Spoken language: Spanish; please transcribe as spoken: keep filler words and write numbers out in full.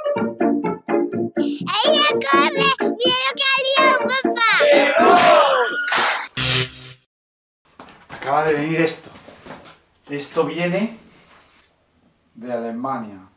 ¡Ella corre! ¡Mira lo que ha liado, papá! Acaba de venir esto. Esto viene de Alemania.